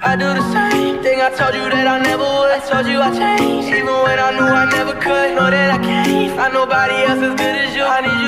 I do the same thing I told you that I never would. I told you I changed, even when I knew I never could. Know that I can't find nobody else as good as you. I need you.